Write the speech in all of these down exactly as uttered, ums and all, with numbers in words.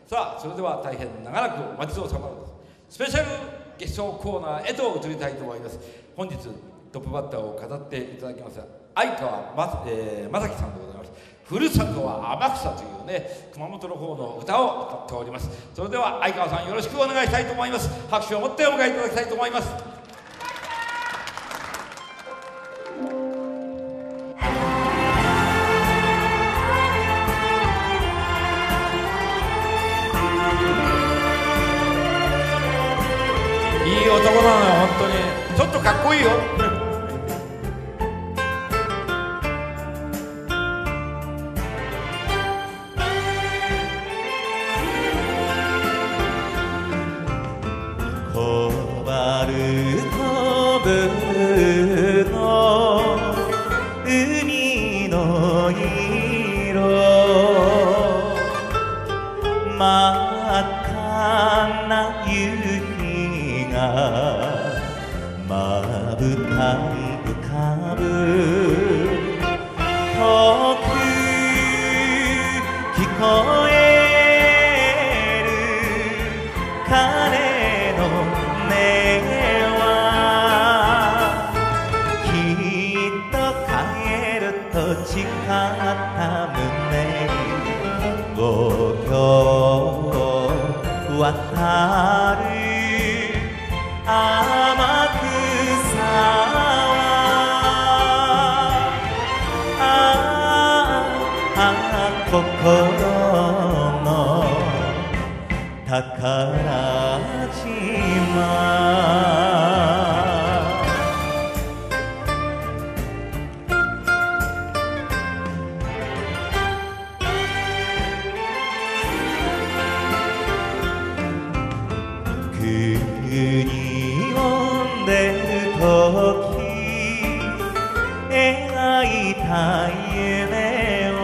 さあそれでは大変長らくお待ち遠さまです。スペシャルゲストコーナーへと移りたいと思います。本日トップバッターを飾っていただきます相川ま、えー、正樹さんでございます。ふるさとは天草というね熊本の方の歌を歌っております。それでは相川さんよろしくお願いしたいと思います。拍手を持ってお迎えいただきたいと思います。いい男なのよ本当に。ちょっとかっこいいよ。 コバルトブルーの海の色真っ赤な夕日がまぶたに浮かぶ遠く聞こえる彼の音はきっと帰ると誓った胸に五橋渡る天草はああ心の宝島。国を出るとき描いた夢は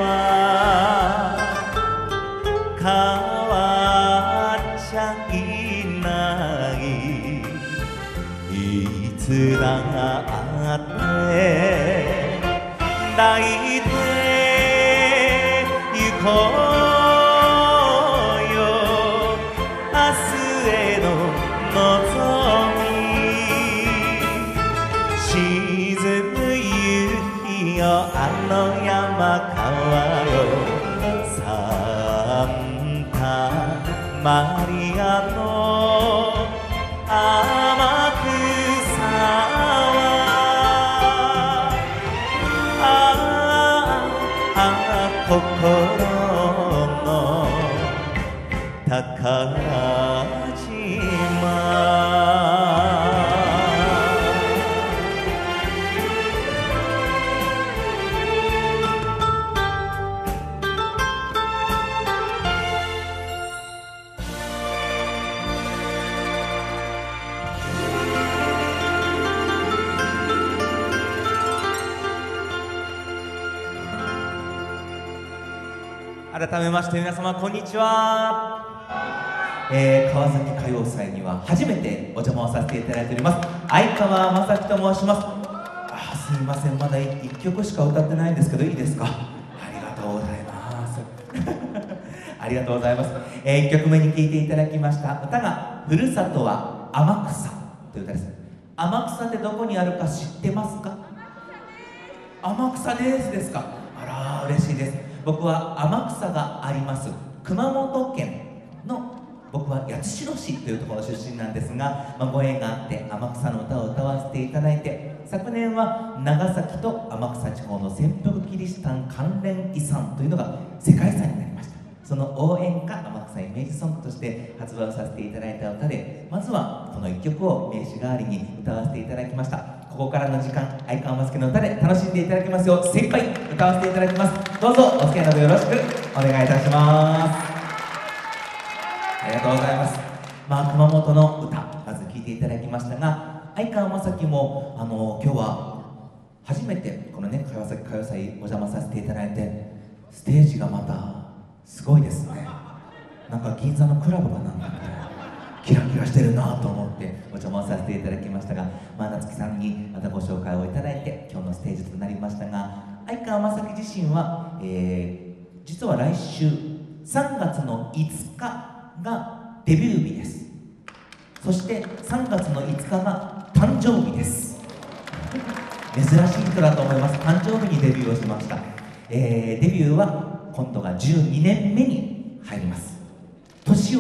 変わっちゃいないいつだって抱いて行こうよ明日への望み沈む夕日よあの山川よサンタマリアの天草はああ心の宝島。改めまして皆様こんにちは、えー、川崎歌謡祭には初めてお邪魔をさせていただいております相川正樹と申します。あ、すみません、まだいっきょくしか歌ってないんですけどいいですか。ありがとうございますありがとうございます、えー、いっきょくめに聴いていただきました歌が「ふるさとは天草」という歌です。天草ってどこにあるか知ってますか。天草ですですか。あら嬉しいです。僕は天草があります熊本県の僕は八代市というところの出身なんですが、まあ、ご縁があって天草の歌を歌わせていただいて昨年は長崎と天草地方の潜伏キリシタン関連遺産というのが世界遺産になりました。その応援歌天草イメージソングとして発売をさせていただいた歌でまずはこのいっきょくを名刺代わりに歌わせていただきました。ここからの時間相川正樹の歌で楽しんでいただきますよう精一杯歌わせていただきます。どうぞお付き合いのほどよろしくお願いいたします。ありがとうございます。まあ熊本の歌まず聴いていただきましたが相川正樹もあの今日は初めてこのね川崎歌謡祭お邪魔させていただいてステージがまたすごいですね。なんか銀座のクラブがなんかキラキラしてるなと思ってお邪魔させていただきましたが、まあ、夏木さんにまたご紹介をいただいて今日のステージとなりましたが相川正樹自身は、えー、実は来週さんがつのいつかがデビュー日です。そしてさんがつのいつかが誕生日です。珍しい人だと思います。誕生日にデビューをしました。えー、デビューは今度がじゅうにねんめに入ります。年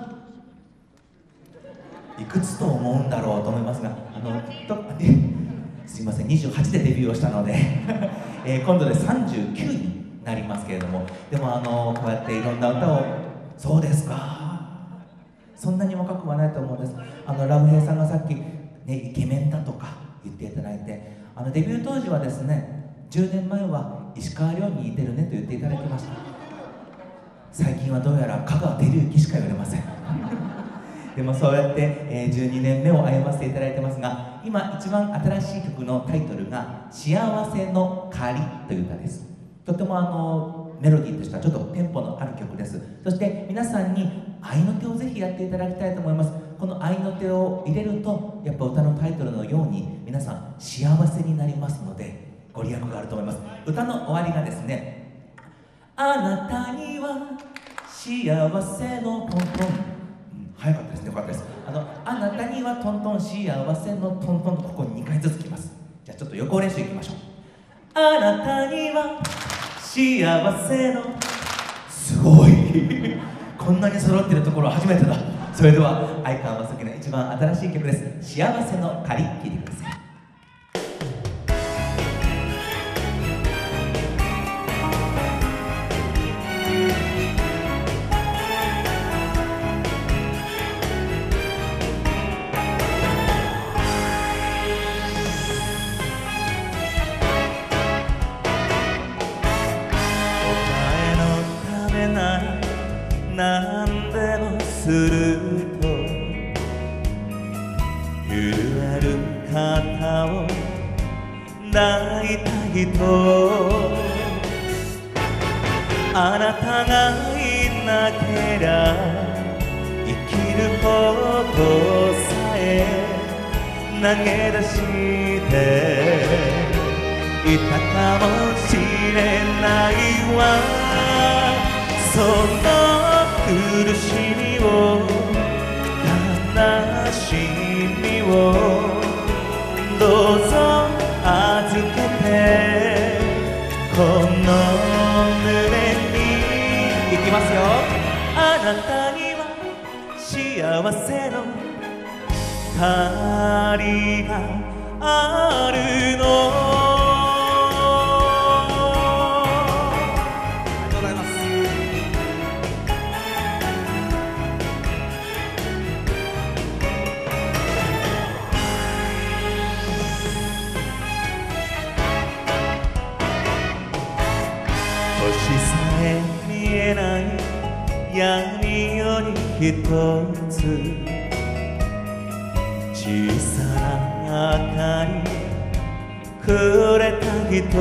はいくつと思うんだろうと思いますが、あのとすいません、にじゅうはちでデビューをしたので、えー、今度でさんじゅうきゅうになりますけれども、でもあのこうやっていろんな歌を、そうですか、そんなに若くはないと思うんです。あのラムヘイさんがさっき、ね、イケメンだとか言っていただいて、あのデビュー当時はですね、じゅうねんまえは石川遼に似てるねと言っていただきました。最近はどうやら香川照之しか言われません。でもそうやって、えー、じゅうにねんめを歩ませていただいてますが、今一番新しい曲のタイトルが「幸せの仮」という歌です。とてもあのメロディーとしてはちょっとテンポのある曲です。そして皆さんに合いの手をぜひやっていただきたいと思います。この合いの手を入れると、やっぱ歌のタイトルのように皆さん幸せになりますので、ご利益があると思います。歌の終わりがですね、あなたには幸せのトントン、早かったですね、よかったです。あの、あなたにはトントン、幸せのトントンとここににかいずつきます。じゃあちょっと予行練習いきましょう。あなたには幸せの、すごいこんなに揃ってるところ初めてだ。それでは相川雅紀の一番新しい曲です。幸せの仮、聴いてください。 何でもすると揺れる肩を抱いた人、あなたがいなけりゃ生きることさえ投げ出していたかもしれないわ。その苦しみを悲しみをどうぞ預けてこの胸に、いきますよ。あなたには幸せの借りがあるの。星さえ見えない闇夜にひとつ小さな明かりくれた人、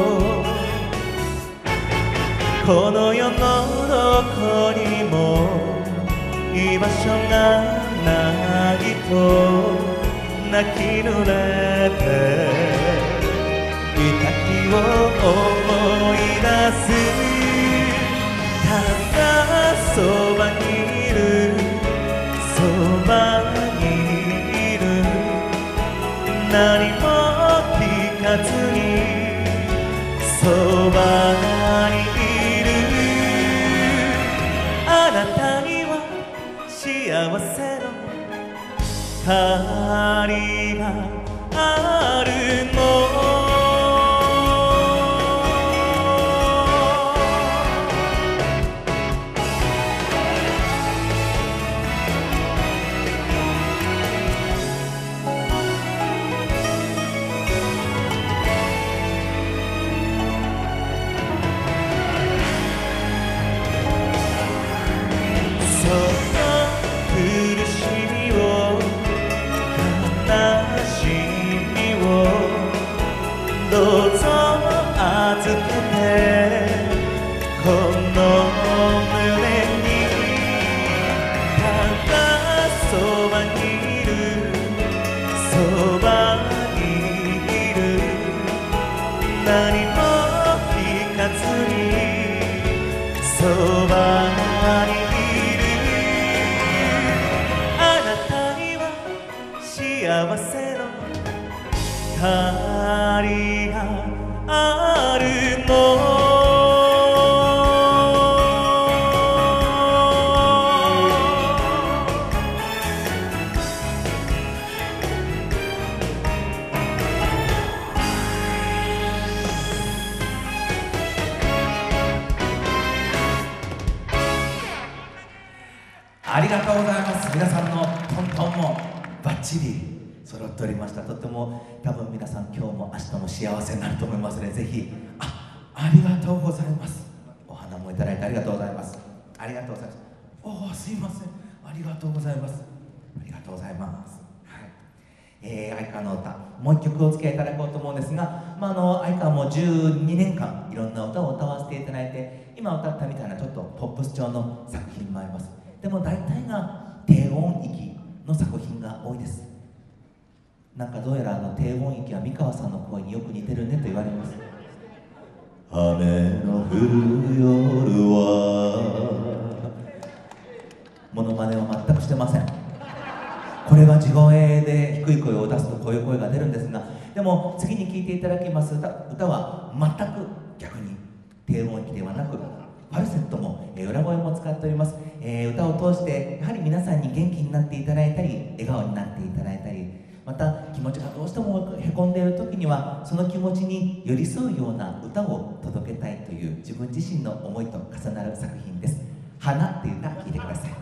この世のどこにも居場所がないと泣き濡れていた日を思い出す。ただそばにいる、そばにいる、何も聞かずにそばにいる。あなたには幸せの借りがあるの。どうぞ預けてこの胸に、ただそばにいる、そばにいる、何も聞かずにそばに幸せの光があるのありがとうございます。皆さんのトントンもバッチリ揃っておりました。とても多分皆さん今日も明日も幸せになると思いますので、ぜひ。あ、ありがとうございます。お花もいただいてありがとうございます。ありがとうございます。おお、すいません、ありがとうございます。ありがとうございます。はい、えー、相川の歌、もう一曲お付き合いいただこうと思うんですが、まあ、あの相川もじゅうにねんかんいろんな歌を歌わせていただいて、今歌ったみたいなちょっとポップス調の作品もあります。でも大体が低音域の作品が多いです。なんかどうやらあの低音域は三川さんの声によく似てるねと言われます。雨の降る夜はモノマネは全くしてません。これは地声で低い声を出すとこういう声が出るんですが、でも次に聴いていただきます 歌, 歌は全く逆に低音域ではなくファルセットも、えー、裏声も使っております。えー、歌を通してやはり皆さんに元気になっていただいたり笑顔になっていただいたり、また気持ちがどうしてもへこんでいる時にはその気持ちに寄り添うような歌を届けたいという自分自身の思いと重なる作品です。花っていう歌、聴いてください。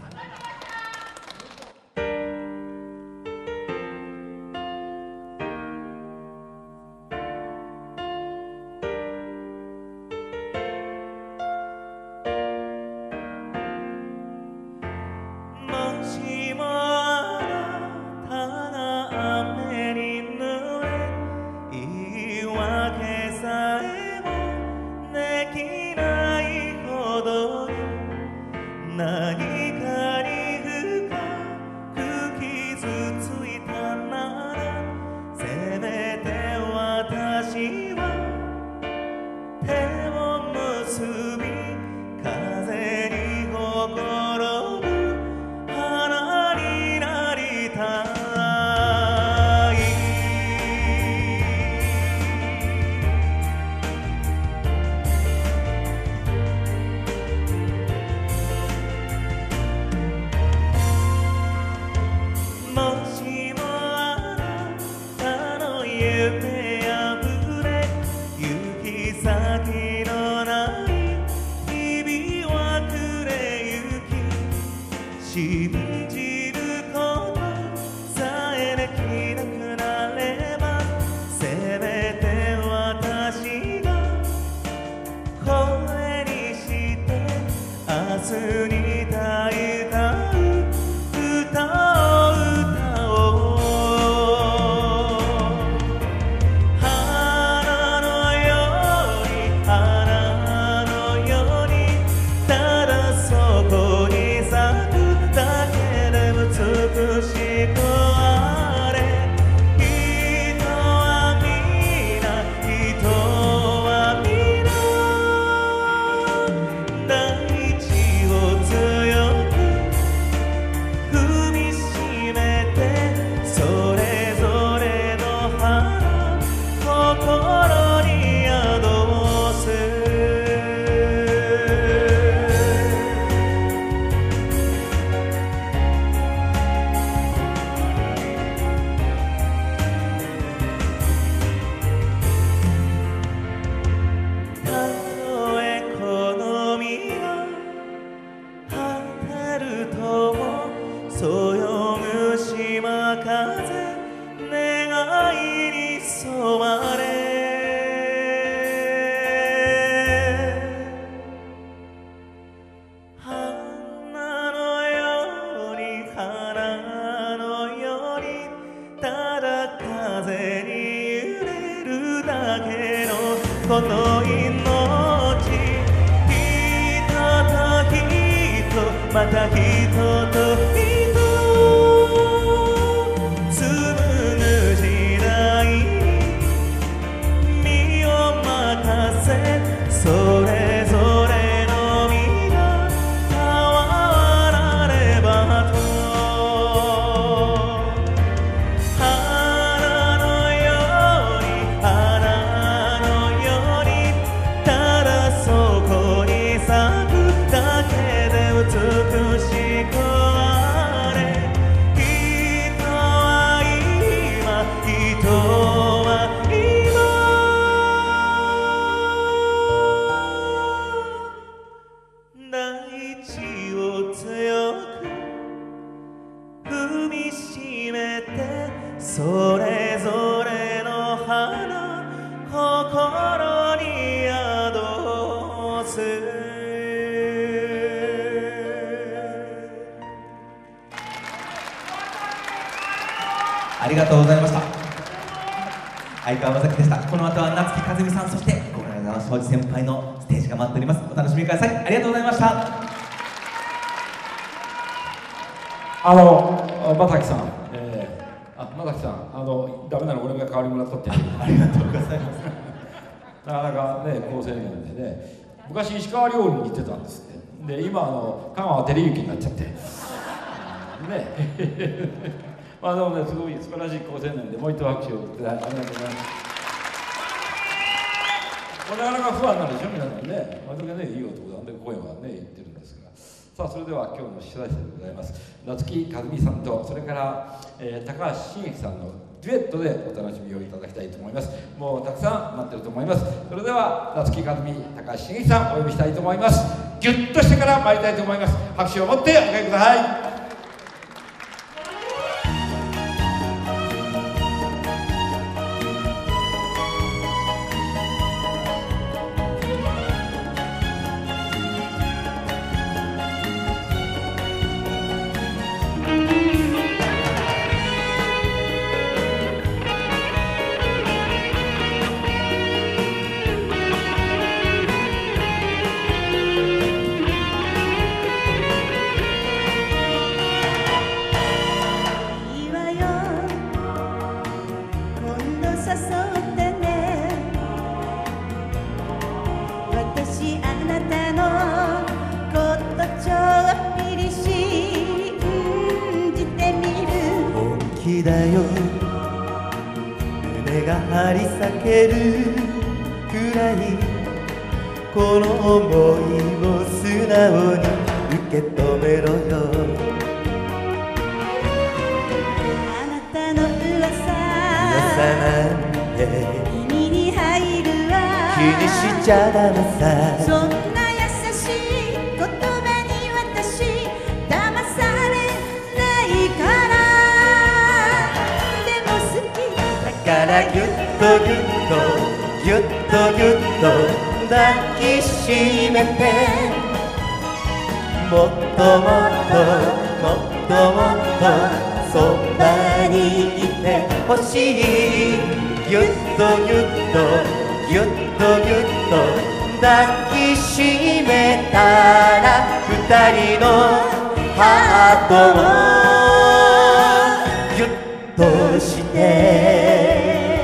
この命ひととひとまたひととひと紡ぐ時代に身を任せそれぞれの身が変わらればとそれぞれの花心に宿すありがとうございました。相川雅紀でした。この後は夏木和美さん、そして小倉沢庄司先輩のステージが待っております。お楽しみください。ありがとうございました。 あの正樹さん、えー、あ正樹さん、あのダメなの俺が代わりもらったってありがとうございます。 なかなかね好青年でね、昔石川料理に行ってたんですって。で今あの香川照之になっちゃってねまあでもね、すごい素晴らしい好青年で、もう一度拍手をください。ありがとうございます。これなかなか不安なんでしょ皆さんね。私がねいい男なんで声はね言ってるんですが、さあそれでは今日の主催者でございます夏木和美さんと、それから、えー、高橋真之さんのデュエットでお楽しみをいただきたいと思います。もうたくさん待ってると思います。それでは夏木和美、高橋真之さんお呼びしたいと思います。ギュッとしてから参りたいと思います。拍手を持ってお迎えください。 だよ胸が張り裂けるくらいこの想いを素直に受け止めろよ。 あなたの噂噂なんて耳に入るわ。 気にしちゃダメさ。 そんな優しい言葉に私騙されないから。 だからぎゅっとぎゅっとぎゅっとぎゅっと抱きしめて、もっともっともっともっとそばにいてほしい。ぎゅっとぎゅっとぎゅっとぎゅっと抱きしめたら二人のハートをぎゅっとして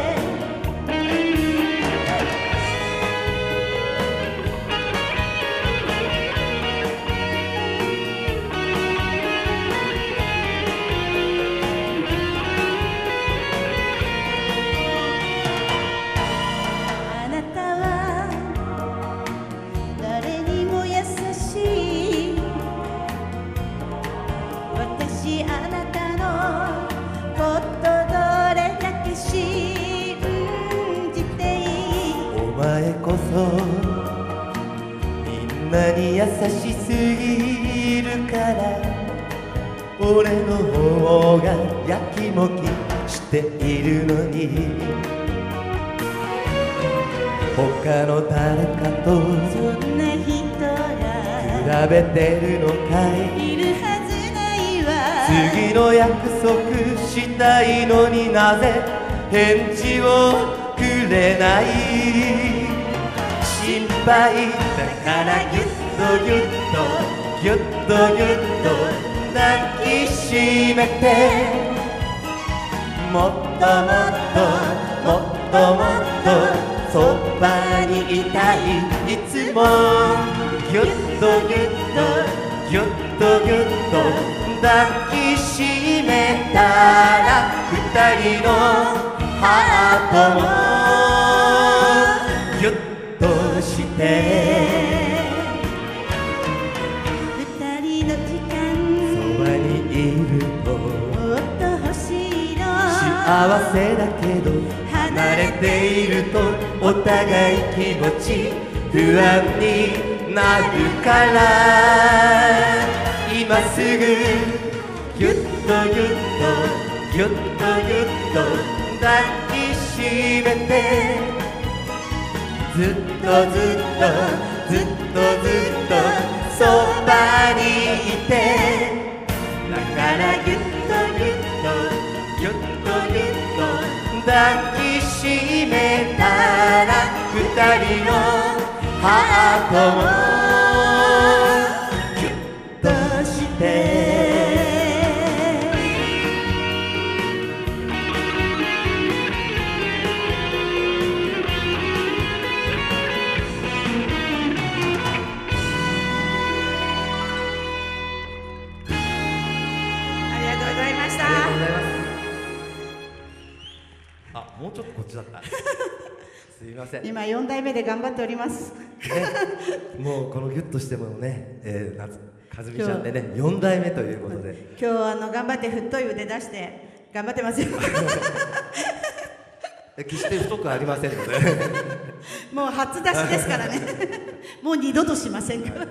みんなに優しすぎるから俺の方がやきもきしているのに、他の誰かとそんな人が比べてるのかい。 いるはずないわ。 次の約束したいのになぜ返事をくれない。心配だからぎゅっとぎゅっとぎゅっとぎゅっと抱きしめて、もっともっともっともっとそばにいたい。いつもぎゅっとぎゅっとぎゅっとぎゅっと抱きしめたら二人のハートをぎゅっとして二人の時間そばにいるともっと欲しいの。 幸せだけど離れているとお互い気持ち不安になるから、今すぐぎゅっとぎゅっとぎゅっとぎゅっと抱きしめてずっとずっとずっとずっとそばにいてだからぎゅっとぎゅっとぎゅっとぎゅっと抱きしめたら二人のハートもぎゅっとしてもうちょっとこっちだったすいません今よん代目で頑張っております、ね、 もうこのギュッとしてもね、えー、夏かずみちゃんでねよん代目ということで今日あの頑張って太い腕出して頑張ってますよ決して太くありませんのでもう初出しですからねもう二度としませんから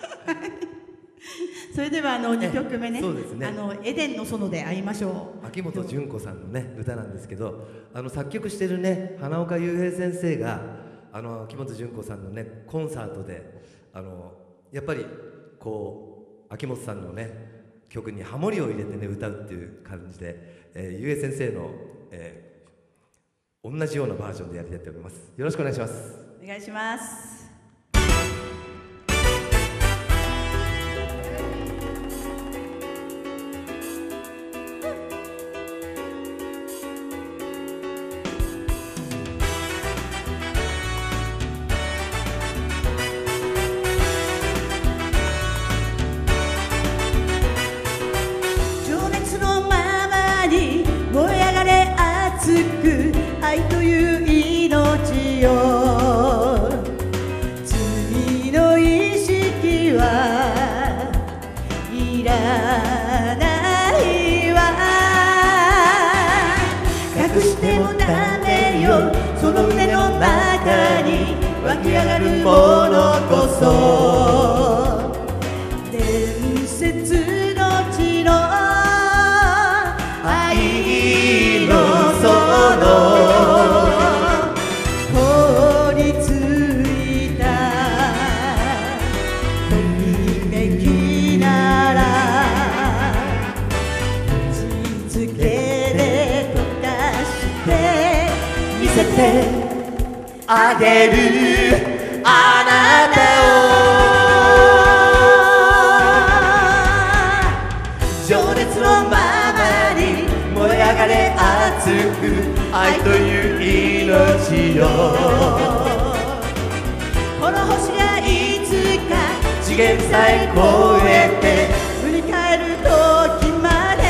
それではあのにきょくめね、そうですね、あのエデンの園で会いましょう。 秋元純子さんのね歌なんですけど、あの作曲してるね花岡雄平先生があの秋元純子さんのねコンサートであのやっぱりこう秋元さんのね曲にハモリを入れてね歌うっていう感じで、えー、雄平先生の、えー、同じようなバージョンでやりたいと思います。よろしくお願いします。 お願いします。愛という命よ次の意識はいらないわ隠してもダメよその胸の中に湧き上がるものこそ伝説の地の愛のその凍りついたときめきなら口づけで溶かして見せてあげるあなたを情熱のままに燃え上がれ熱く愛という命よこの星がいつか次元さえ越えて振り返る時まで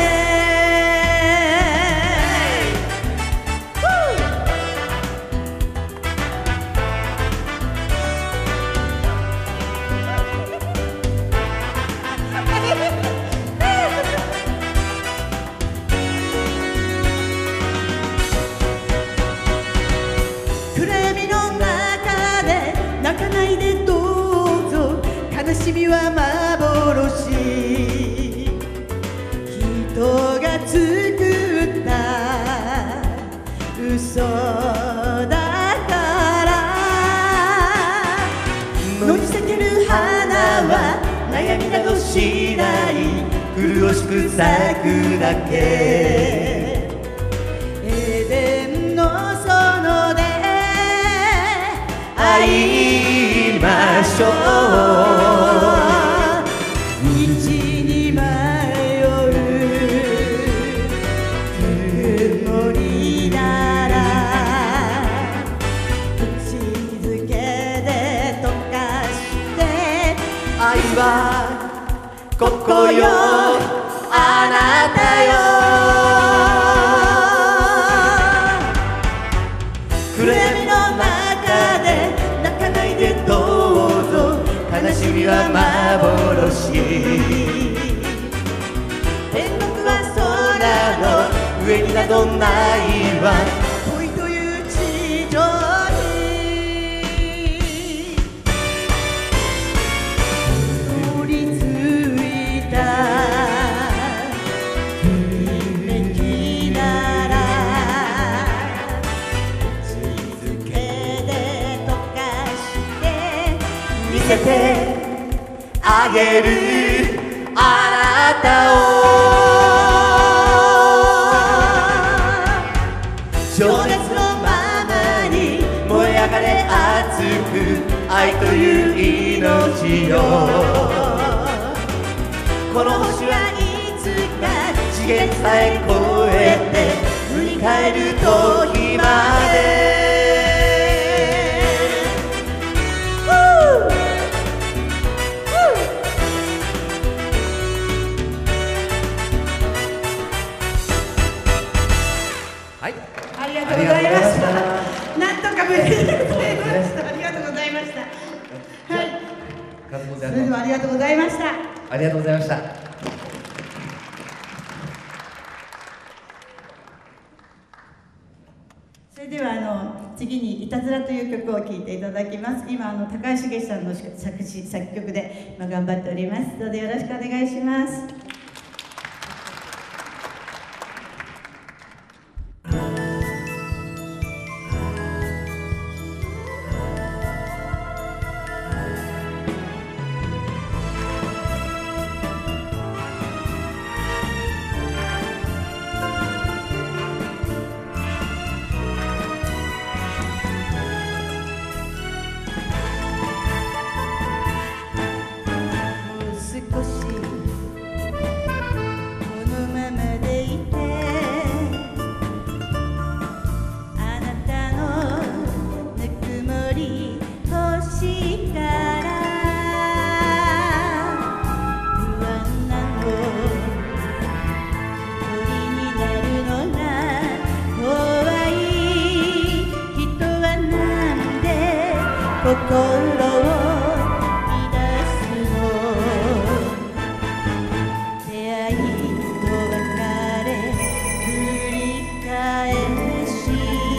悲しみは幻人が作った嘘だから野に咲ける花は悩みなどしない苦しく咲くだけエデンの園で会いましょう道に迷う曇りなら口づけで溶かして愛はここよあなたよ暗闇の中で泣かないでどうぞ悲しみは幻天国は空の上になどないわ恋という地上に凍りついたときめきあげるあなたを情熱のままに燃え上がれ熱く愛という命よこの星はいつか次元さえ越えて振り返る時までありがとうございました。なんとか無事でございました。ありがとうございました。はい。それではありがとうございました。 ありがとうございました。 それではあの次にいたずらという曲を聴いていただきます。今あの高橋茂さんの作詞作曲で今頑張っております。どうぞよろしくお願いします。心を乱すの出会いと別れ繰り返し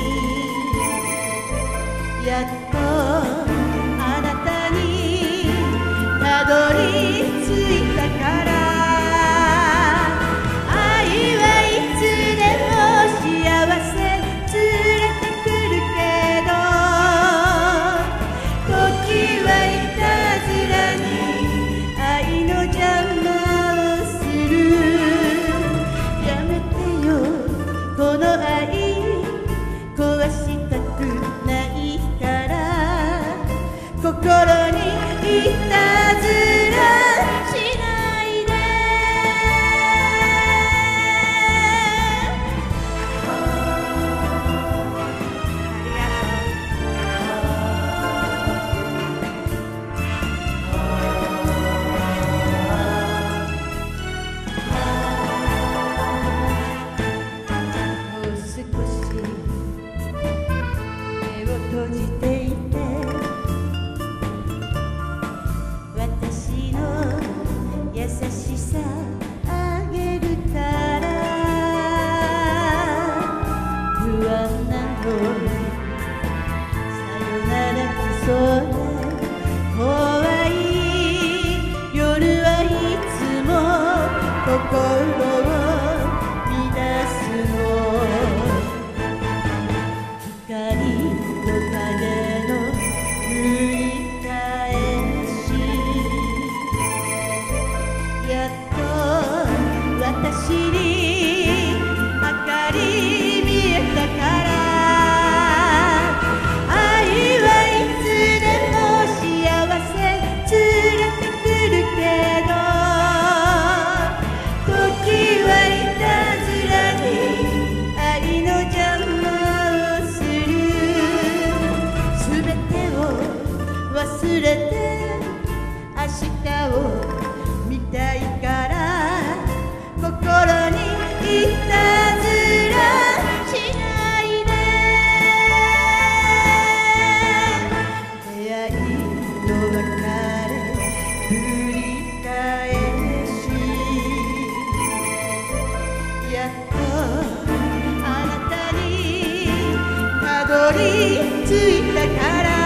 やっとあなたにたどり着いたから愛はいつでも幸せ連れてくるけど時はいたずらに愛の邪魔をするやめてよこの愛壊したくないから心にいたずらしないで閉じていて私の優しさあげるから不安なのさよなら来そうで怖い夜はいつも心を乱すの光風の繰り返しやっと私に明かり見えたから愛はいつでも幸せ連れてくるけど時はいたずらに愛の邪魔をする忘れて明日を見たいから心にいたずらしないで出会いと別れ繰り返しやっとあなたにたどり着いたから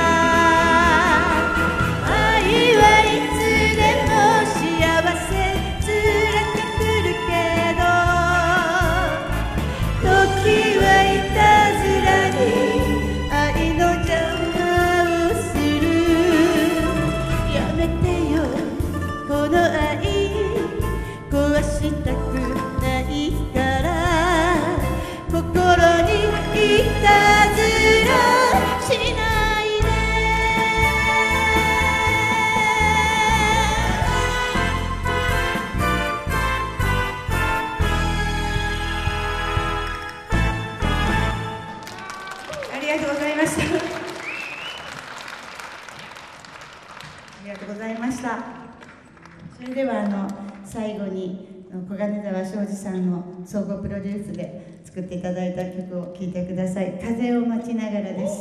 こました。ありがとうございました。それではあの最後に小金沢庄司さんの総合プロデュースで作っていただいた曲を聴いてください。風を待ちながらです。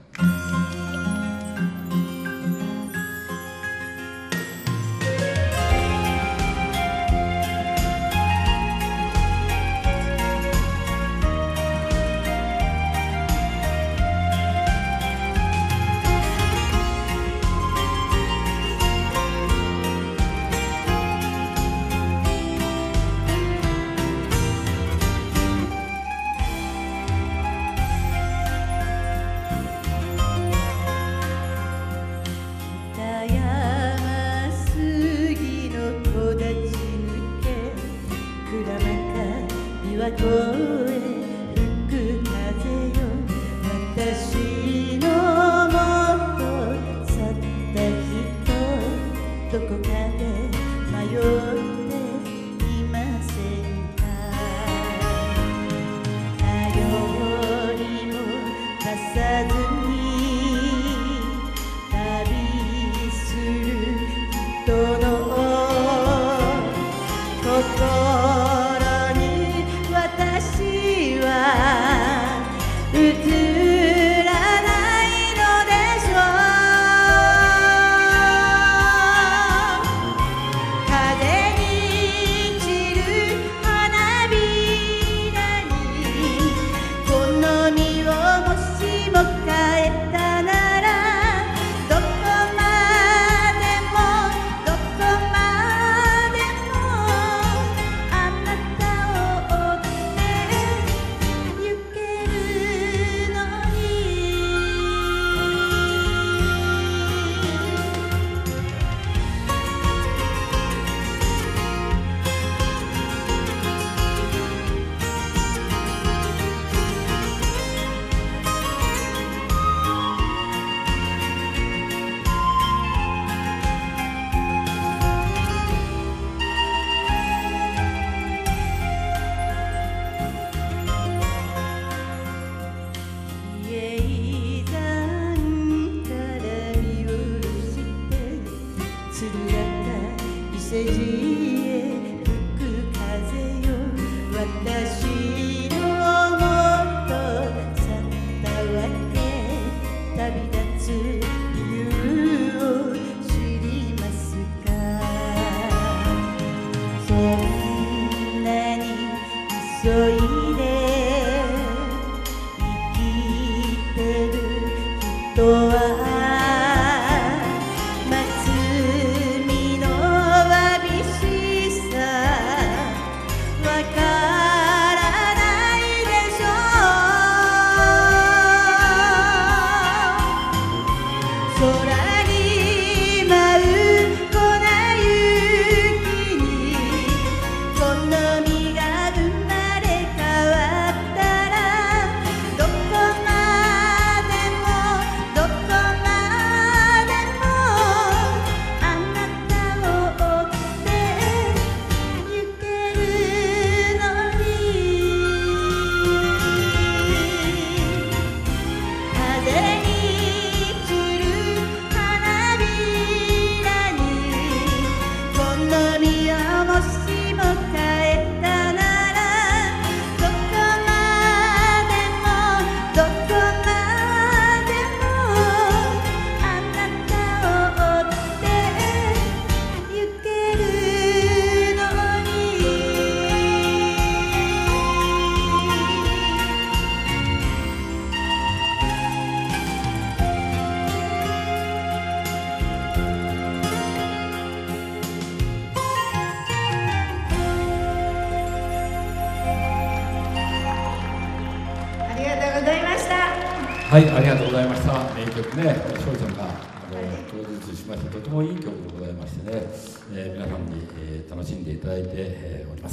はい、ありがとうございました。名曲ね、庄司さんがあのプロデュースしました。とてもいい曲でございましてね、えー、皆さんに、えー、楽しんでいただいて、えー、おります。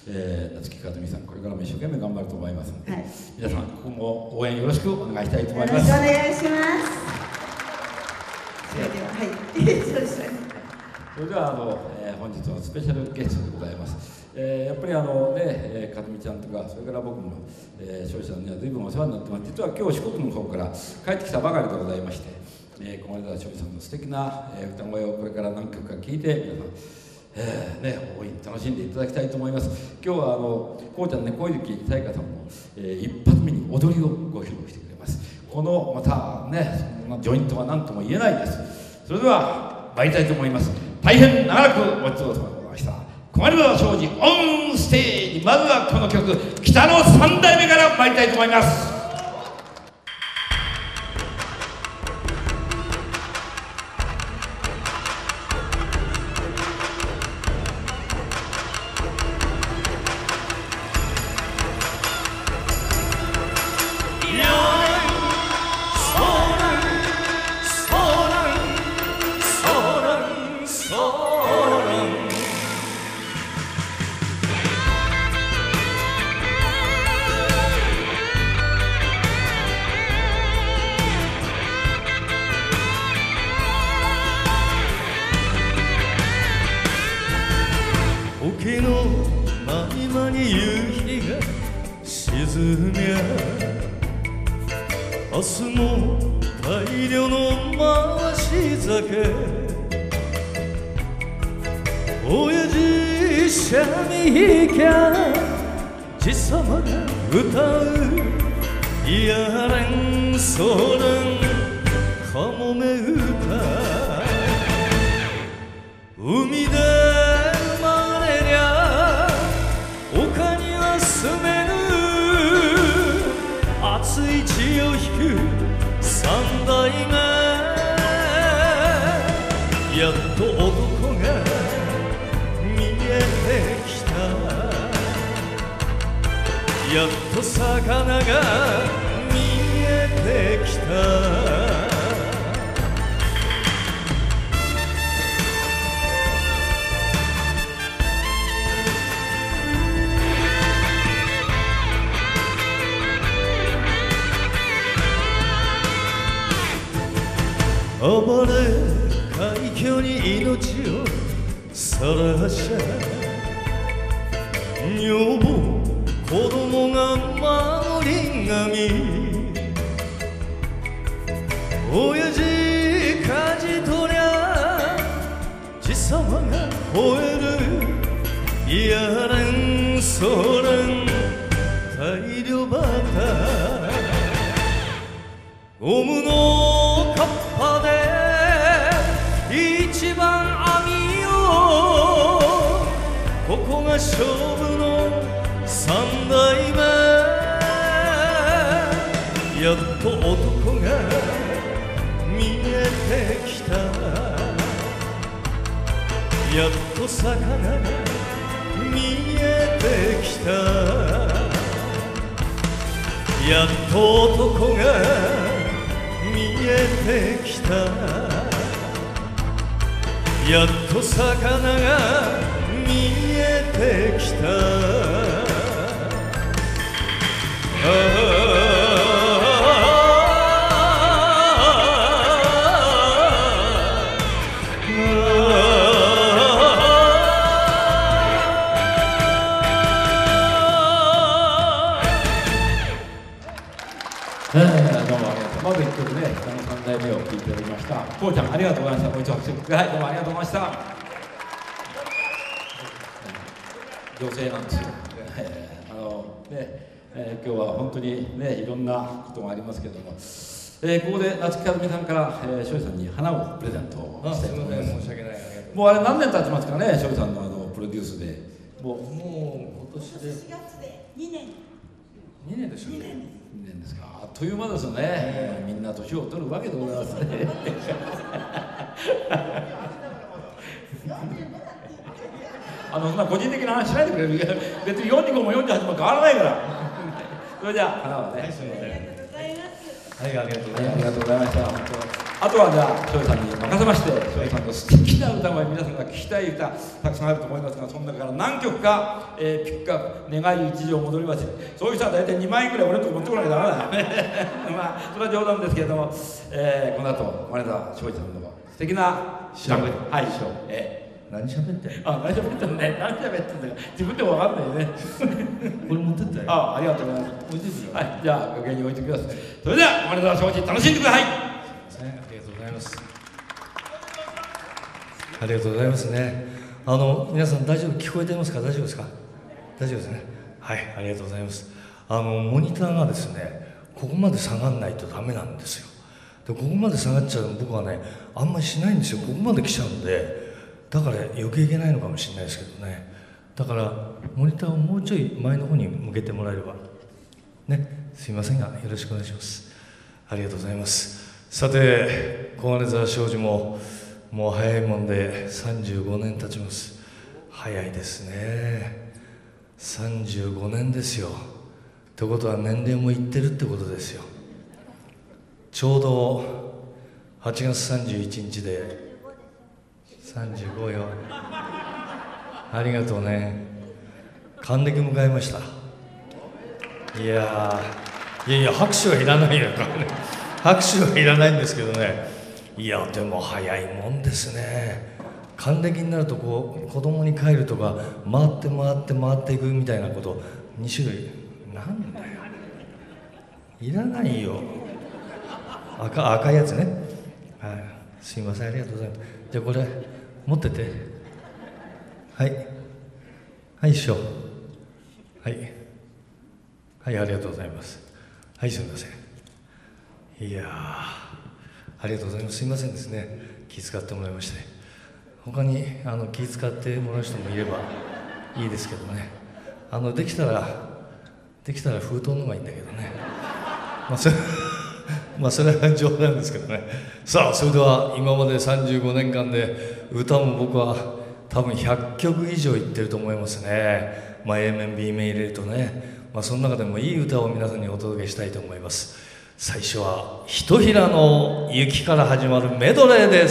えー、夏木和美さん、これからも一生懸命頑張ると思いますので、はい、皆さん、ここも応援よろしくお願いしたいと思います。 よろしくお願いします。それでは、はい、そうですね。 それではあの、えー、本日のスペシャルゲストでございます。 えー、やっぱりあのね、えー、かずみちゃんとかそれから僕も、えー、庄司さんには随分お世話になってます。実は今日四国の方から帰ってきたばかりでございまして、えー、小金田庄司さんの素敵な、えー、歌声をこれから何曲か聴いて皆さん、えー、ね、大いに楽しんでいただきたいと思います。今日はあのこうちゃんね、小雪彩香さんも、えー、一発目に踊りをご披露してくれます。このまたね、そんなジョイントは何とも言えないです。それでは参りたいと思います。大変長らくごちそうさまでございました。小金田庄司オンステージ、まずはこの曲「北の三代目」から参りたいと思います。 沖の合間に夕日が沈みゃ、明日も大量の回し酒、親父三味弾きゃ爺様が歌うやれんそれんかもめ歌、海で熱い血を引く三代目、やっと男が見えてきた、やっと魚が見えてきた。暴れ海峡に命をさらしゃ、女房子供が守り神、親父舵取りゃ爺様が吠えるやれんそれん大漁旗、ゴムのカッパで一番網を、ここが勝負の三代目、やっと男が見えてきた、やっと魚が見えてきた、やっと男が見えてきた、やっと魚が見えてきた。 えー、どうもありがとう。まず一曲ね、北の三代目を聴いておりました。こうちゃんありがとうございました。もう一度拍手ください。どうもありがとうございました。女性なんですよ。えー、あのね、えー、今日は本当にね、いろんなことがありますけども、えー、ここで夏木かずみさんから、えー、庄司さんに花をプレゼントしたいと思います。 申し訳ない。 もうあれ何年経ちますかね、庄司さんのあのプロデュースで。もうもう今年でしがつでにねん。 にねんでしょうね。 にねんですか。あっという間ですよね、えー、みんな年を取るわけでございますね。あのそんな個人的な話しないでくれる。別によんじゅうごもよんじゅうはちも変わらないから。それじゃあ花はね、はい、すみません。はい、ありがとうございます。ありがとうございました。本当。あとはじゃあ庄司さんに任せまして、庄司さんの素敵な歌声、皆さんが聴きたい歌たくさんあると思いますが、その中から何曲か、えー、ピックアップ、願い一条戻りまして、そういう人は大体にまんえんくらい俺のとこ持ってこなきゃダメだ。まあそれは冗談ですけれども、えー、この後小金田庄司さんの素敵な詩、はい、えー何喋ってんの？ あ、何喋ってんのね。何喋ってんだか自分でも分かんないね。 これ持ってったよ。 あ、ありがとうございます。 置いてくよ。 はい、じゃあ楽屋に置いてください。それでは米沢庄司楽しんでください。 ありがとうございます。ありがとうございますね。あの皆さん大丈夫、聞こえてますか？大丈夫ですか？大丈夫ですね。はい、ありがとうございます。あのモニターがですね、ここまで下がらないとダメなんですよ。でここまで下がっちゃうの僕はね、あんまりしないんですよ。ここまで来ちゃうんで、だから余計いけないのかもしれないですけどね。だからモニターをもうちょい前の方に向けてもらえればね、すいませんがよろしくお願いします。ありがとうございます。さて小金沢商事ももう早いもんでさんじゅうごねん経ちます。早いですね。さんじゅうごねんですよ。ってことは年齢もいってるってことですよ。ちょうどはちがつさんじゅういちにちでさんじゅうごよ。ありがとうね。還暦迎えました。いやいやいや拍手はいらないよ。拍手はいらないんですけどね。いやでも早いもんですね。還暦になるとこう子供に帰るとか回って回って回っていくみたいなことに種類。なんだよ、いらないよ。赤, 赤いやつね。はい、すいません、ありがとうございます。じゃあこれ持ってて。はいはい師匠。はいはい、ありがとうございます。はい、すみません。いやーありがとうございます。すいませんですね、気遣ってもらいまして。他にあの気遣ってもらう人もいればいいですけどね。あのできたらできたら封筒の方がいいんだけどね。まあそれまあそれは冗談ですけどね。さあそれでは今までさんじゅうごねんかんで歌も僕は多分ひゃっきょく以上いってると思いますね。まあ A 面 B 面入れるとね。まあその中でもいい歌を皆さんにお届けしたいと思います。最初はひとひらの雪から始まるメドレーです。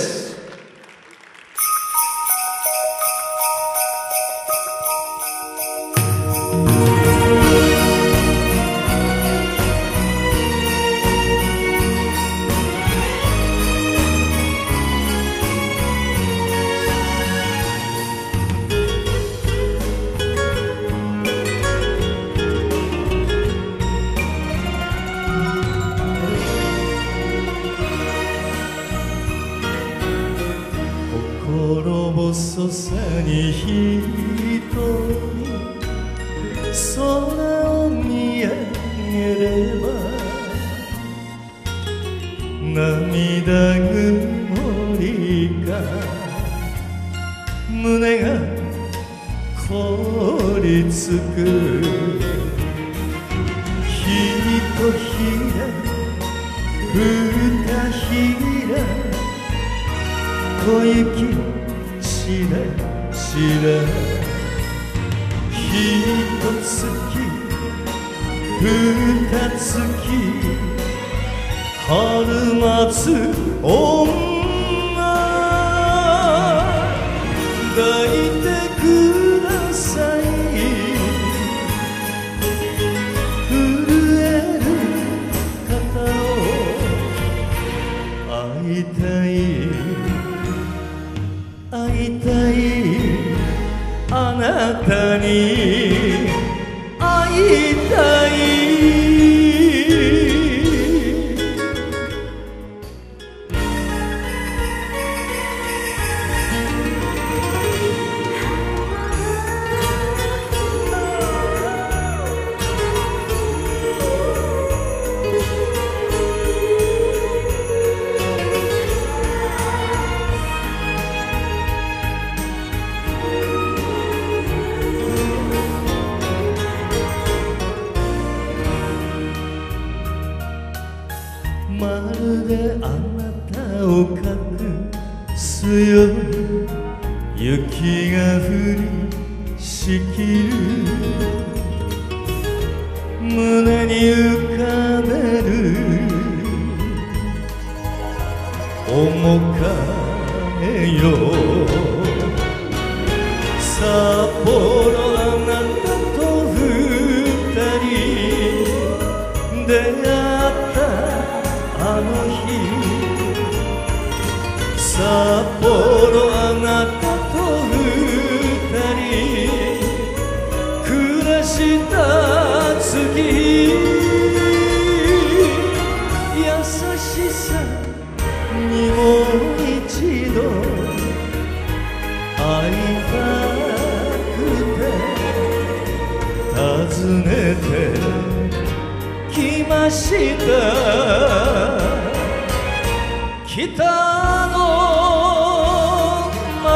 心細さに一人空を見上げれば涙曇りが胸が凍りつくひとひらふたひら小雪しらしらひとつきふたつき春待つ女抱いてください震える肩を会いたい会いたいあなたに会いたいまるであなたを隠すように雪が降りしきる胸に浮かべる面影よ札幌あなたと二人出会ったあの日札幌あなたとした月優しさにもう一度会いたくて訪ねてきました北の街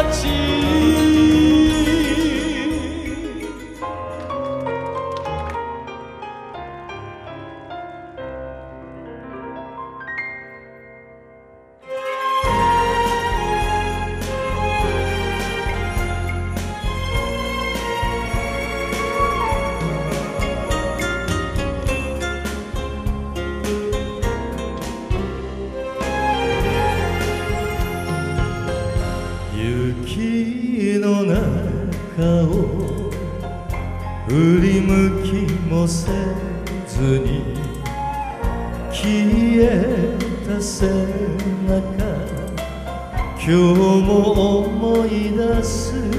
雪の中を振り向きもせずに消えた背中今日も思い出す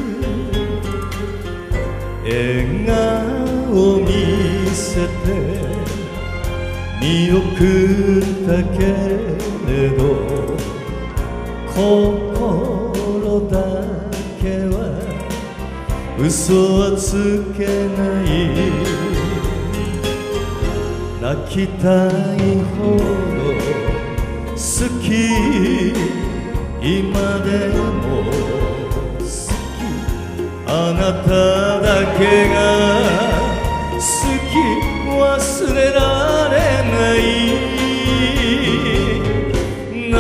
笑顔を見せて見送ったけれど心だけは嘘はつけない泣きたいほど好き今でも好きあなただけが好き忘れられない涙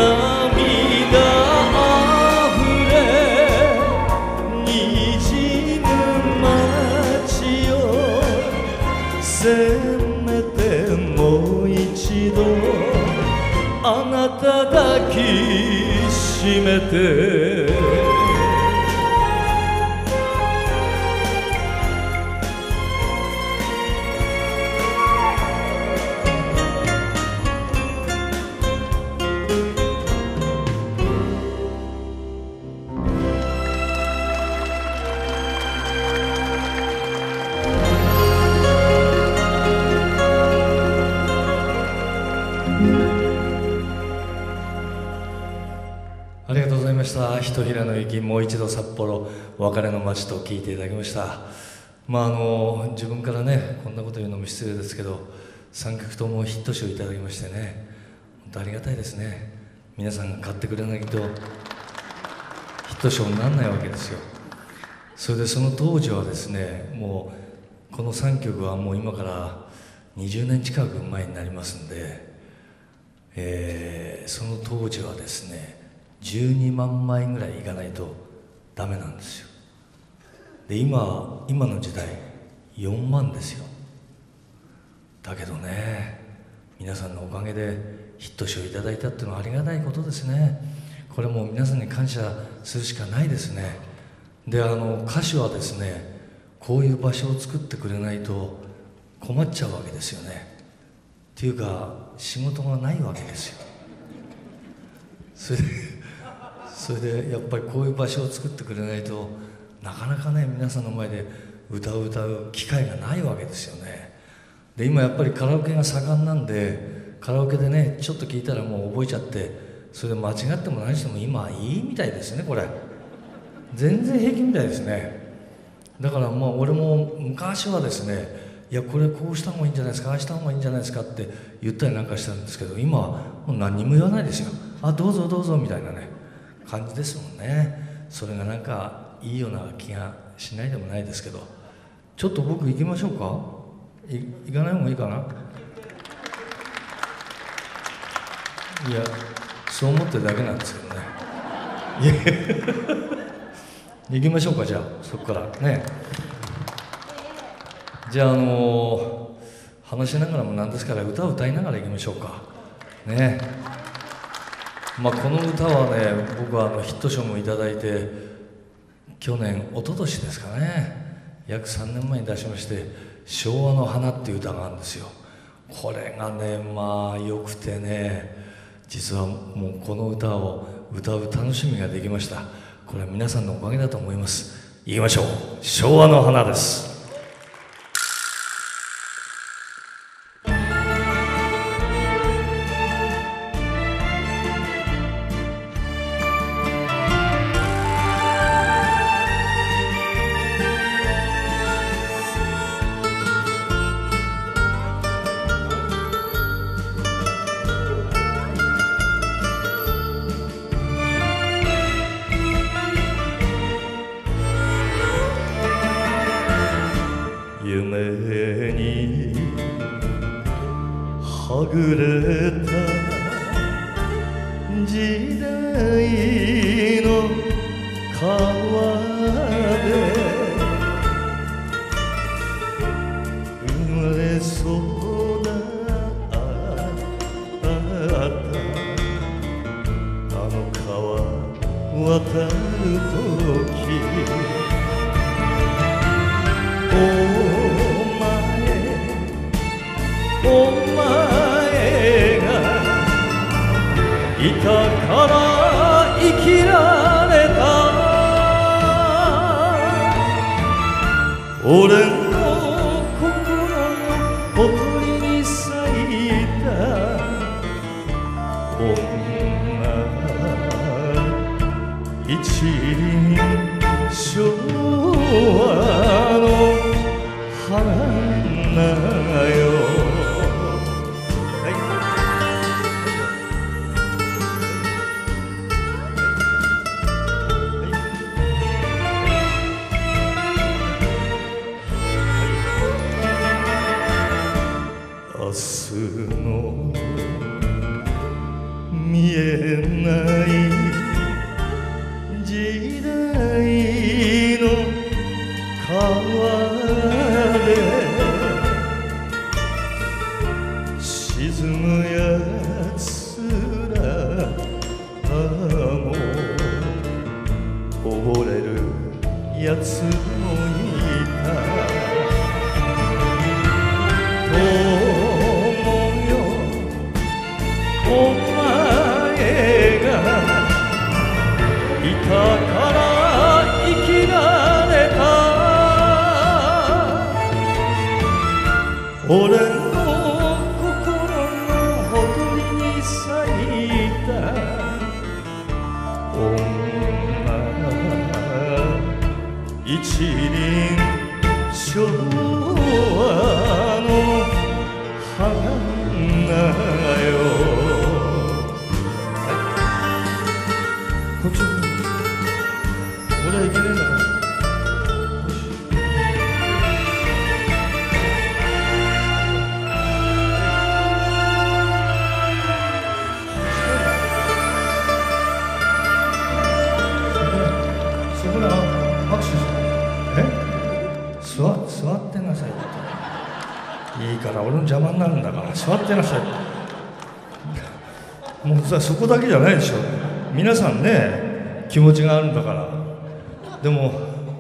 せめてもう一度あなた抱きしめてありがとうございました。ひとひらの雪、もう一度札幌、お別れの街と聞いていただきました。まああの自分からねこんなこと言うのも失礼ですけど、さんきょくともヒット賞いただきましてね、本当ありがたいですね。皆さんが買ってくれないとヒット賞にならないわけですよ。それでその当時はですね、もうこのさんきょくはもう今からにじゅうねん近く前になりますんで、えー、その当時はですねじゅうにまんまいぐらいいかないとダメなんですよ。で 今, 今の時代よんまんですよ。だけどね、皆さんのおかげでヒット賞いただいたっていうのはありがたいことですね。これも皆さんに感謝するしかないですね。であの歌手はですね、こういう場所を作ってくれないと困っちゃうわけですよね。っていうか仕事がないわけですよ。それでそれでやっぱりこういう場所を作ってくれないとなかなかね皆さんの前で歌を歌う機会がないわけですよね。で今やっぱりカラオケが盛んなんで、カラオケでねちょっと聞いたらもう覚えちゃって、それで間違っても何しても今いいみたいですね。これ全然平気みたいですね。だからまあ俺も昔はですね、いやこれこうした方がいいんじゃないですか、ああした方がいいんじゃないですかって言ったりなんかしたんですけど、今はもう何にも言わないですよ。あどうぞどうぞみたいなね感じですもんね。それがなんかいいような気がしないでもないですけど、ちょっと僕行きましょうか。い行かない方がいいかな。いやそう思ってるだけなんですけどね。いや行きましょうか。じゃあそこからね。じゃああのー、話しながらもなんですから歌を歌いながら行きましょうかね。まあこの歌はね、僕はあのヒット賞もいただいて、去年一昨年ですかね、約さんねんまえに出しまして「昭和の花」っていう歌があるんですよ。これがねまあよくてね、実はもうこの歌を歌う楽しみができました。これは皆さんのおかげだと思います。言いましょう、昭和の花です。 夢にはぐれた時代の川で生まれそうだったあの川渡るときお前お前がいたから生きられた俺の心のほとりに咲いた女一輪昭和の花よ明日の見えない時代の川で沈むやつらも溺れるやつもいた友よお前がいたから生きられた俺の心のほとりに咲いた女一輪昭和の花よこっち俺はいけねえんだからそこら拍手してえ座座ってなさいっていいから俺の邪魔になるんだから座ってなさいもうさそこだけじゃないでしょ皆さんね気持ちがあるんだからでも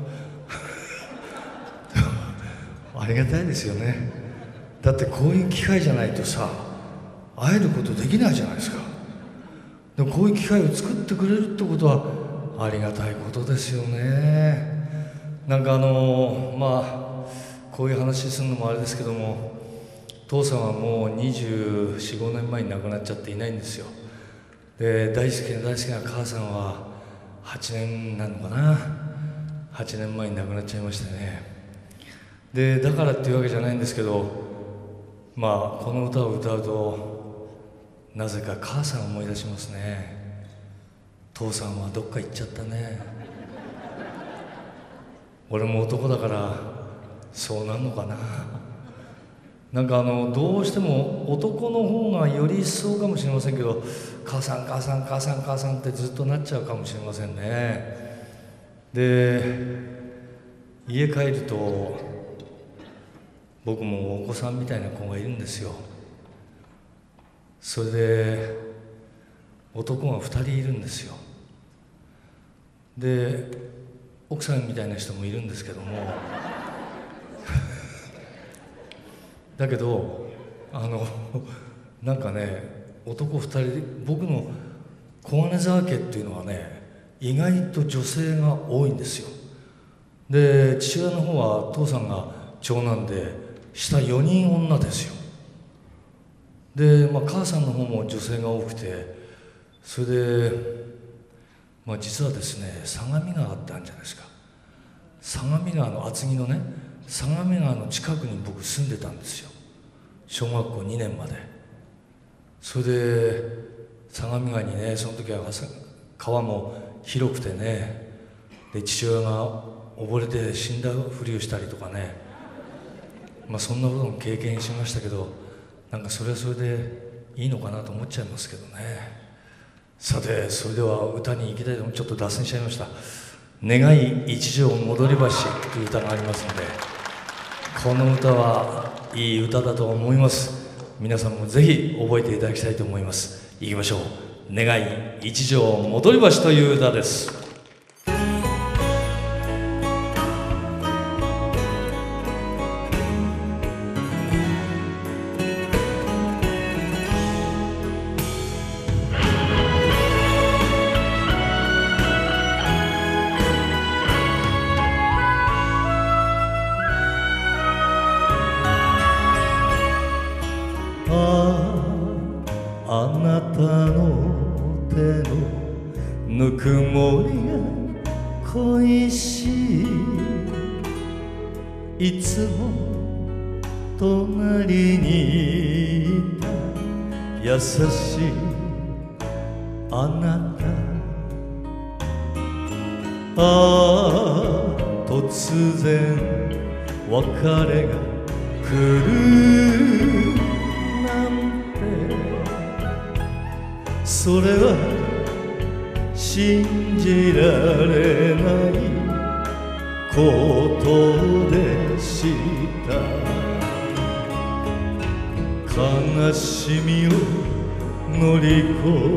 ありがたいですよねだってこういう機会じゃないとさ会えることできないじゃないですかでもこういう機会を作ってくれるってことはありがたいことですよねなんかあのまあこういう話するのもあれですけども父さんはもうにじゅうよん、ごねんまえに亡くなっちゃっていないんですよで大好きな大好きな母さんははちねんなのかなはちねんまえに亡くなっちゃいましてねでだからっていうわけじゃないんですけどまあこの歌を歌うとなぜか母さんを思い出しますね父さんはどっか行っちゃったね俺も男だからそうなんのかななんかあのどうしても男の方がより一層かもしれませんけど母さん母さん母さん母さんってずっとなっちゃうかもしれませんねで家帰ると僕もお子さんみたいな子がいるんですよそれで男がふたりいるんですよで奥さんみたいな人もいるんですけどもだけどあのなんかね男ふたり僕の小金沢家っていうのはね意外と女性が多いんですよで父親の方は父さんが長男で下よにん女ですよで、まあ、母さんの方も女性が多くてそれで、まあ、実はですね相模川ってあるんじゃないですか相模川の厚木のね相模川の近くに僕住んでたんですよ小学校にねんまでそれで相模川にねその時は川も広くてねで父親が溺れて死んだふりをしたりとかねまあ、そんなことも経験しましたけど、なんかそれはそれでいいのかなと思っちゃいますけどね。さて、それでは歌に行きたいと思う。ちょっと脱線しちゃいました。願い一条戻り橋という歌がありますので、この歌はいい歌だと思います。皆さんもぜひ覚えていただきたいと思います。行きましょう。願い一条戻り橋という歌です。 あなたの手のぬくもりが恋しい、いつも隣にいた優しいあなた、ああ突然別れが来るなんて、それは信じられないことでした。悲しみを乗り越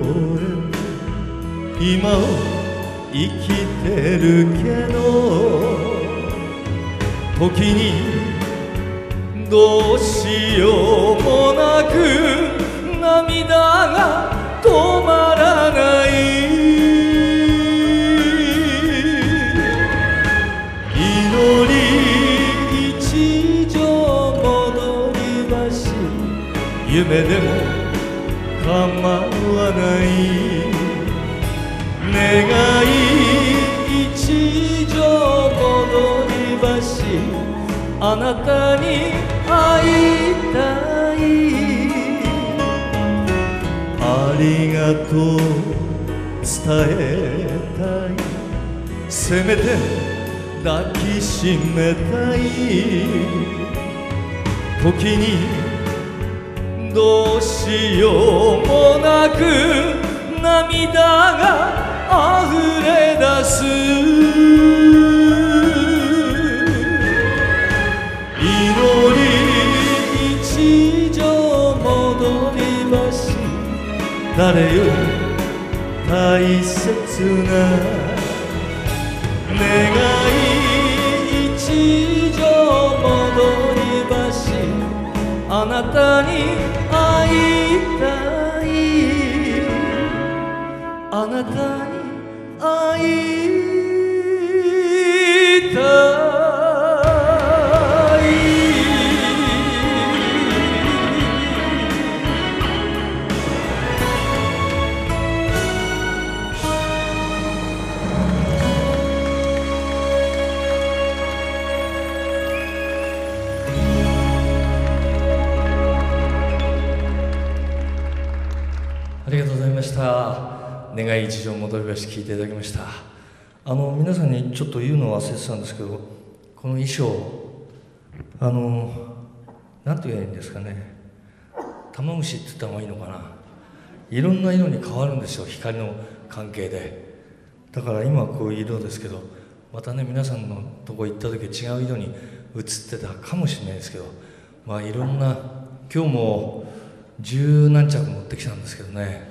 え今を生きてるけど、時にどうしようもなく涙が止まらない、祈り一条戻り橋、夢でも構わない、願い一条戻り橋、あなたに会いたい、ありがとう伝えたい、せめて抱きしめたい、時にどうしようもなく涙が溢れ出す、祈り一条戻り橋、誰より大切な願い一条戻り橋、あなたに会いたい、あなたに会いたい。 ありがとうございました。願い一条戻り橋聞いていただきました。あの皆さんにちょっと言うのを忘れてたんですけど、この衣装、あのなんて言えばいいんですかね、玉虫って言った方がいいのかな、いろんな色に変わるんですよ、光の関係で。だから今はこういう色ですけど、またね皆さんのとこ行った時違う色に映ってたかもしれないですけど、まあいろんな、今日も十何着持ってきたんですけどね、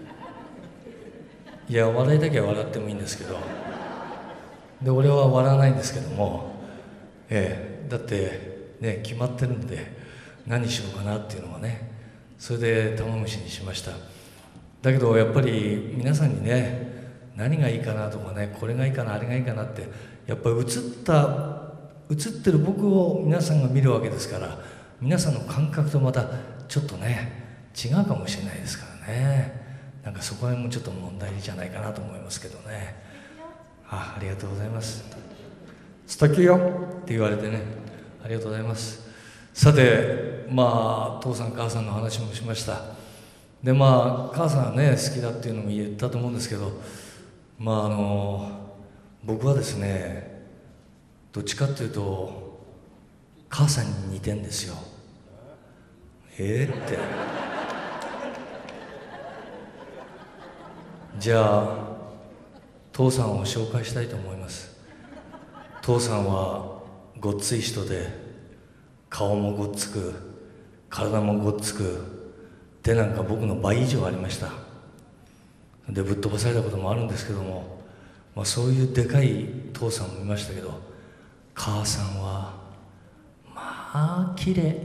いや笑いだけは笑ってもいいんですけど、で俺は笑わないんですけども、ええ、だってね決まってるんで何しようかなっていうのがね、それで玉虫にしました。だけどやっぱり皆さんにね、何がいいかなとかね、これがいいかなあれがいいかなって、やっぱり映った映ってる僕を皆さんが見るわけですから、皆さんの感覚とまたちょっとね違うかもしれないですからね、なんかそこら辺もちょっと問題じゃないかなと思いますけどね。あ、ありがとうございます。素敵よって言われてね、ありがとうございます。さて、まあ父さん母さんの話もしました。でまあ母さんはね好きだっていうのも言ったと思うんですけど、まああの僕はですね、どっちかっていうと母さんに似てんですよ。えー、ってじゃあ父さんを紹介したいと思います。父さんはごっつい人で、顔もごっつく、体もごっつく、手なんか僕の倍以上ありました。でぶっ飛ばされたこともあるんですけども、まあ、そういうでかい父さんもいましたけど、母さんはまあ綺麗。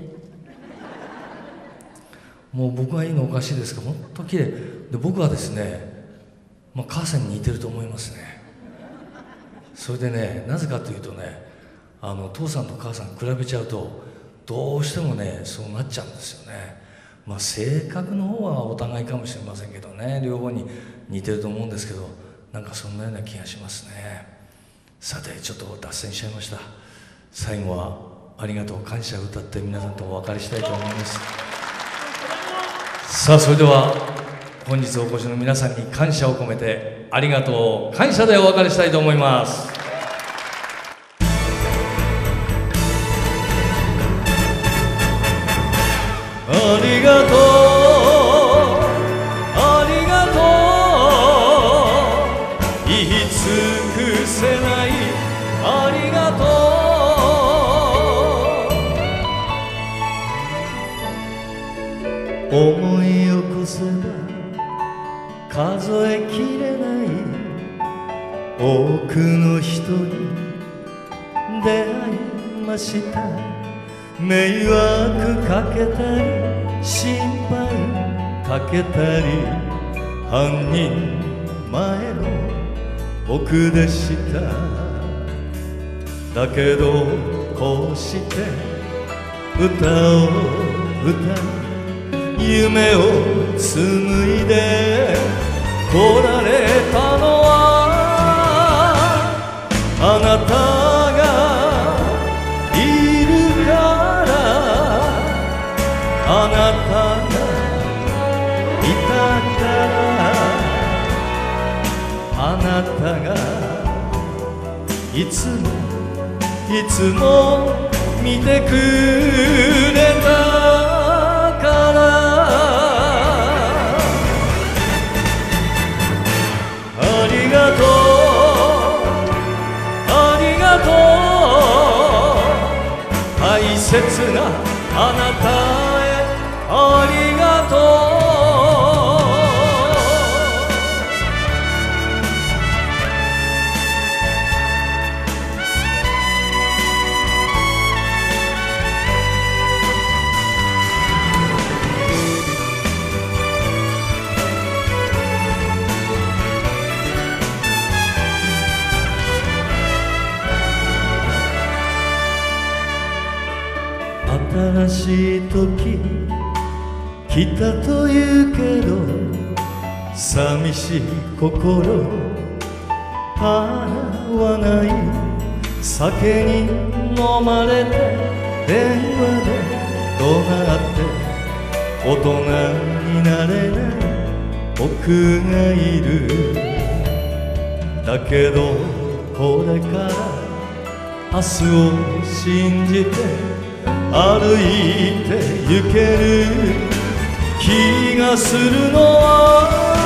もう僕がいいのおかしいですが、本当綺麗で、僕はですね、まあ、母さんに似てると思いますね。それでね、なぜかというとね、あの父さんと母さん比べちゃうとどうしてもねそうなっちゃうんですよね。まあ性格の方はお互いかもしれませんけどね、両方に似てると思うんですけど、なんかそんなような気がしますね。さてちょっと脱線しちゃいました。最後はありがとう感謝を歌って皆さんとお別れしたいと思います。さあそれでは本日お越しの皆さんに感謝を込めてありがとう感謝でお別れしたいと思います。 ありがとうありがとう言い尽くせないありがとう思い起こせば数えきれない多くの人に出会いました。迷惑かけたり心配かけたり半人前の僕でした。だけどこうして歌を歌い夢を紡いで来られたのはあなたがいるからあなたがいたからあなたがいつもいつも見てくれたからありがとうありがとう大切なあなたへありがとう新しい時来たというけど寂しい心払わない酒に飲まれて電話で怒鳴って大人になれない僕がいる。だけどこれから明日を信じて歩いて行ける気がするのは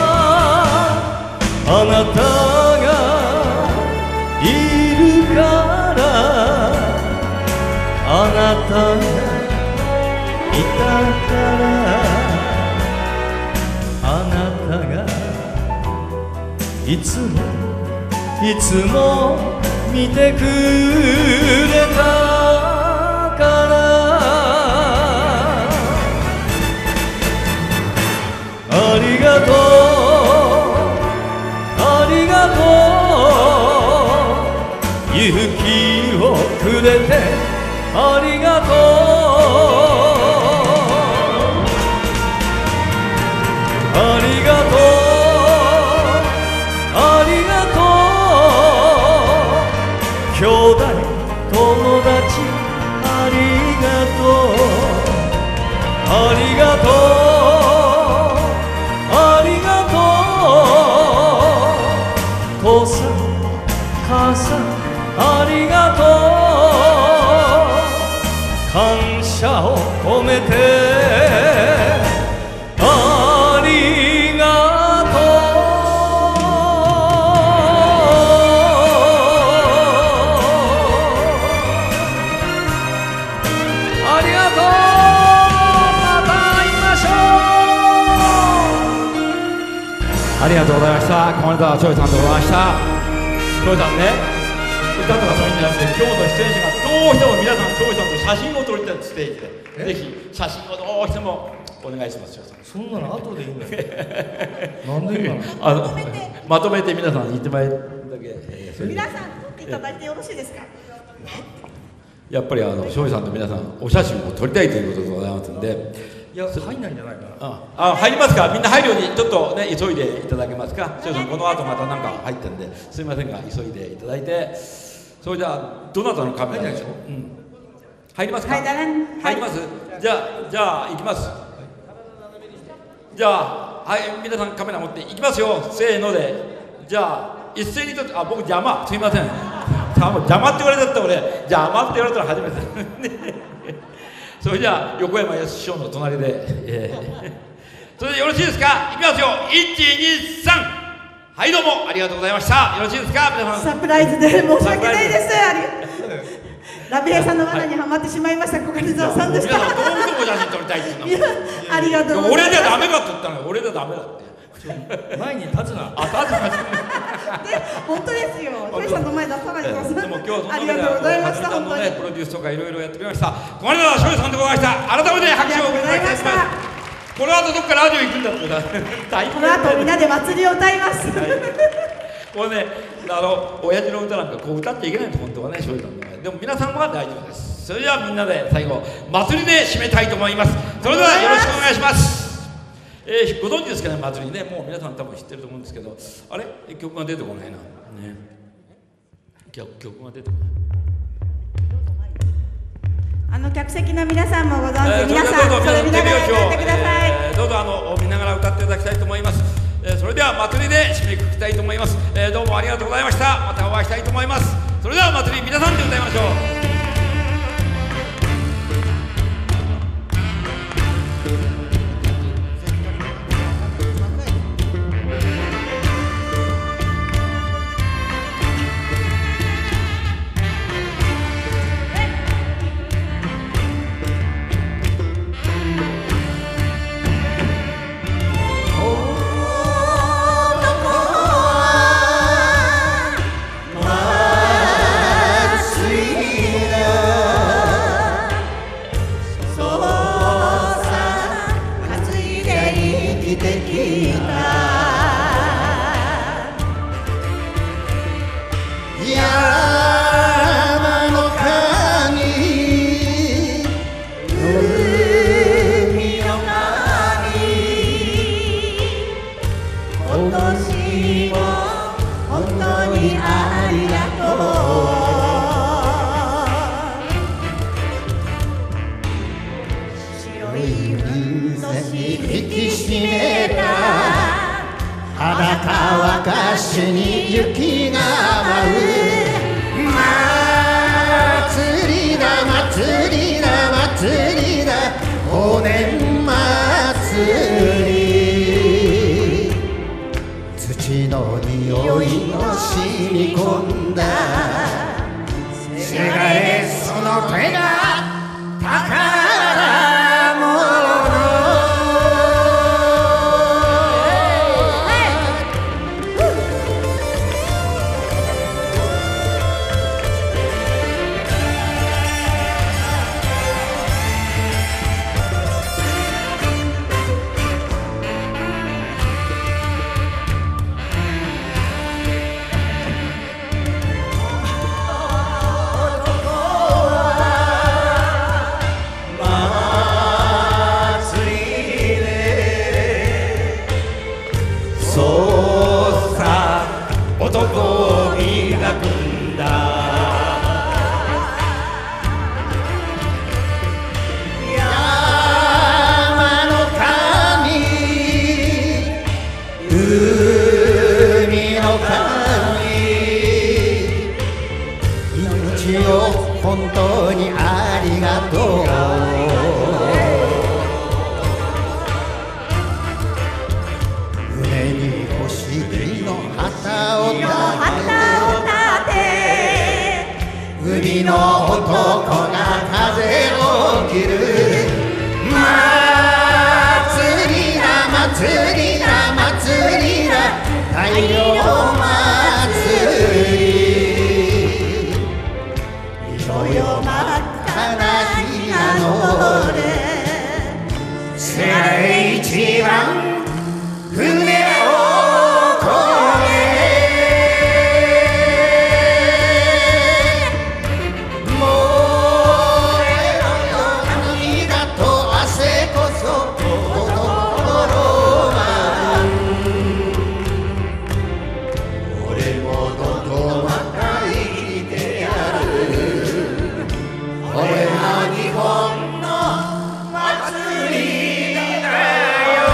あなたがいるからあなたがいたからあなたがいつもいつも見てくれたからありがとうありがとう勇気をくれてありがとうありがとうありがとう兄弟友達ありがとうありがとう父さん母さんありがとう謝を込めてありがとうありがとうまた会いましょうありがとうございました。小金沢翔さんでございました。翔さんね、歌とかそういうんじゃなくて、今日の出演者がどうしても皆さん翔さんと写真を撮りたいステージで、ぜひ写真をどうしてもお願いします。翔さん、 そんなの後でいいんだよなんで今のあのまとめて皆さんに言ってもらえるだけ、えーそれで皆さん撮っていただいてよろしいですか。 やっぱりあの翔さんと皆さんお写真を撮りたいということでございますので、 いや入んないんじゃないかなああ入りますか。みんな入るようにちょっとね急いでいただけますか。翔さんこの後またなんか入ったんですいませんが急いでいただいて、それじゃあどなたのカメラでしょう。うん、入りますか。 入らない入ります。じゃあじゃあ行きます。じゃあはい皆さんカメラ持って行きますよ。せーのでじゃあ一斉にとって、あ僕邪魔すいません。邪魔邪魔って言われちゃった俺。邪魔って言われたら初めて。それじゃあ横山やす師匠の隣で、えー、それでよろしいですか。いきますよ。いちにさん、はいどうもありがとうございました。よろしいですか皆さん。 サプライズで申し訳ないです。ありラビエさんの罠にはまってしまいました小金沢さんでした。 皆さんどうしても写真撮りたいって言うの。 ありがとうございます。 俺じゃダメかって言ったのよ。俺じゃダメだって。 前に立つな。 あ、立つな。 で本当ですよ。翔さんの前出さないでください。 でも今日そんなありがとうございました。本当に。 ねプロデュースとかいろいろやってみました。小金沢翔さんでございました。改めて拍手をお願いいたします。この後どっかラジオ行くんだってな。大この後みんなで祭りを歌います。 これね、あの親父の歌なんかこう歌っちゃいけないんです本当はね、翔さんの前でも皆さんは大丈夫です。それではみんなで最後祭りで締めたいと思います。それではよろしくお願いします。えー、ご存知ですかね、祭りね。もう皆さん多分知ってると思うんですけど、あれ曲が出てこないな、ね、曲, 曲が出てこない。 あの客席の皆さんもご存知、 えー、 皆さんどうぞそれ見ながら手拍子を歌ってください。 えー、どうぞあの見ながら歌っていただきたいと思います。えー、それでは祭りで締めくくりたいと思います。えー、どうもありがとうございました。またお会いしたいと思います。それでは祭り皆さんで歌いましょう。 「 色祭り色よ真っ赤な日が昇れ世界一番船を越え燃えろよ涙と汗こそ心は俺もどとまた生きてやる俺の日本の祭りだよ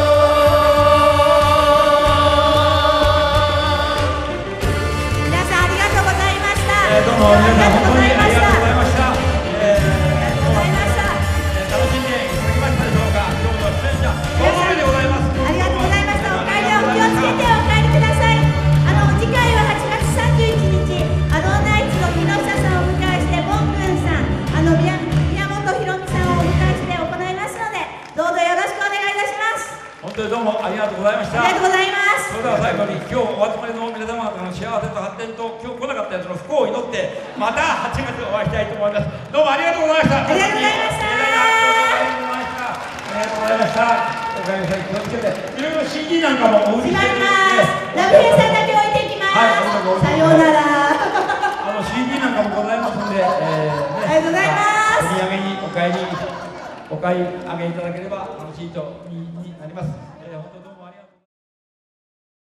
皆さんありがとうございました、 えーどうも皆さん本当にありがとうございました。えーありがとうございました楽しんでいただけましたでしょうか。今日の出演者大盛りでございます。 ありがとうございました。お帰りはお気をつけてお帰りください。あの次回ははちがつさんじゅういちにち、アローナイツの木下さんをお迎えして、ボンくんさん、あの宮宮本ひろみさんをお迎えして行いますので、どうぞよろしくお願いいたします。 本当にどうもありがとうございました。 ありがとうございます。 それでは最後に今日お集まりの皆様方の幸せと発展と今日来なかったやつの不幸を祈ってまたはちがつお会いしたいと思います。どうもありがとうございました。 ありがとうございました。 ありがとうございました。おかえりなさい。気をつけて。いろいろ シーディー なんかもお売りしましてるんで。 います。ラブヘイさんだけ置いていきます。 はいありがとうございますさようなら。 あの シーディー なんかもございますので、えーね、 ありがとうございますお土産にお買いにお買い上げいただければ楽しいとにになります。